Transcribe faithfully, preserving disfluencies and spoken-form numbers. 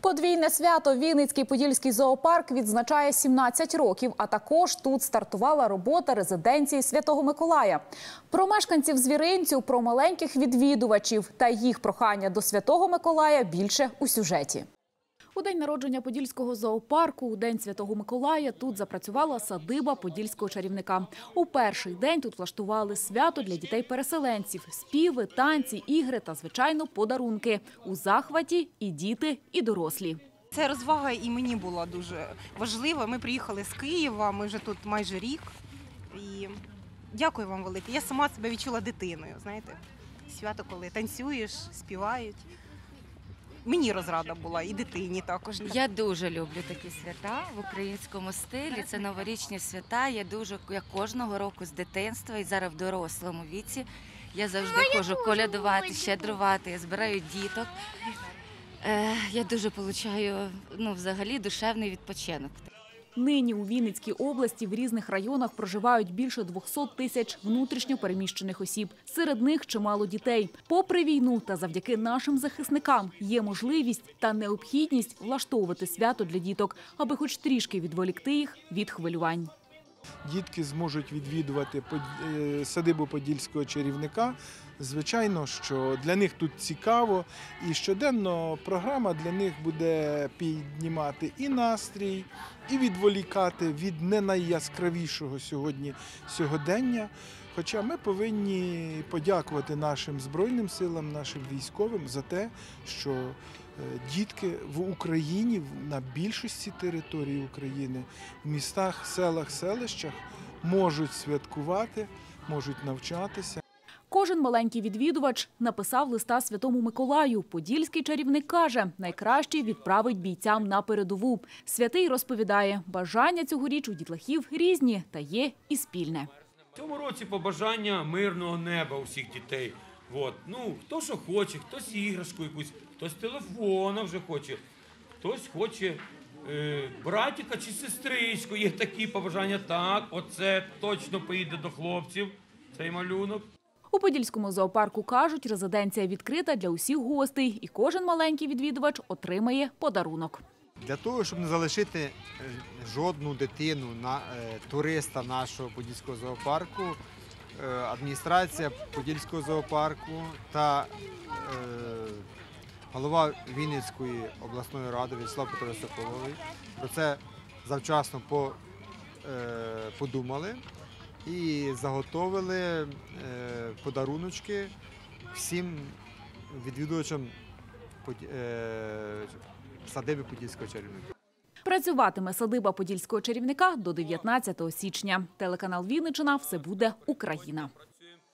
Подвійне свято Вінницький Подільський зоопарк відзначає сімнадцять років, а також тут стартувала робота резиденції Святого Миколая. Про мешканців звіринцю, про маленьких відвідувачів та їх прохання до Святого Миколая більше у сюжеті. У день народження Подільського зоопарку, у День Святого Миколая, тут запрацювала садиба Подільського чарівника. У перший день тут влаштували свято для дітей-переселенців – співи, танці, ігри та, звичайно, подарунки. У захваті і діти, і дорослі. Це розвага і мені була дуже важлива. Ми приїхали з Києва, ми вже тут майже рік. І дякую вам велике. Я сама себе відчула дитиною, знаєте. Свято, коли танцюєш, співають. Мені розрада була, і дитині також. Я дуже люблю такі свята в українському стилі. Це новорічні свята. Я дуже, я кожного року з дитинства і зараз в дорослому віці. Я завжди ходжу колядувати, щедрувати, я збираю діток. Е, я дуже отримую, ну, взагалі, душевний відпочинок. Нині у Вінницькій області в різних районах проживають більше двохсот тисяч внутрішньо переміщених осіб. Серед них чимало дітей. Попри війну та завдяки нашим захисникам є можливість та необхідність влаштовувати свято для діток, аби хоч трішки відволікти їх від хвилювань. Дітки зможуть відвідувати садибу Подільського чарівника. Звичайно, що для них тут цікаво, і щоденно програма для них буде піднімати і настрій, і відволікати від не найяскравішого сьогодні сьогодення. Хоча ми повинні подякувати нашим Збройним силам, нашим військовим за те, що дітки в Україні, на більшості території України, в містах, селах, селищах можуть святкувати, можуть навчатися. Кожен маленький відвідувач написав листа Святому Миколаю. Подільський чарівник каже, найкраще відправить бійцям на передову. Святий розповідає, бажання цьогоріч у дітлахів різні та є і спільне. В цьому році побажання мирного неба у всіх дітей. От. Ну, хто що хоче, хтось іграшку якусь, хтось телефона вже хоче, хтось хоче е, братика чи сестричку. Є такі побажання. Так, оце точно поїде до хлопців, цей малюнок. У Подільському зоопарку кажуть, резиденція відкрита для усіх гостей і кожен маленький відвідувач отримає подарунок. Для того, щоб не залишити жодну дитину, на, туриста нашого Подільського зоопарку, адміністрація Подільського зоопарку та е, голова Вінницької обласної ради В'ячеслав Петрович Соколовий про це завчасно по, е, подумали і заготовили е, подаруночки всім відвідувачам е, садиби Подільського чарівника. Працюватиме садиба Подільського чарівника до дев'ятнадцятого січня. Телеканал Вінниччина. Все буде Україна.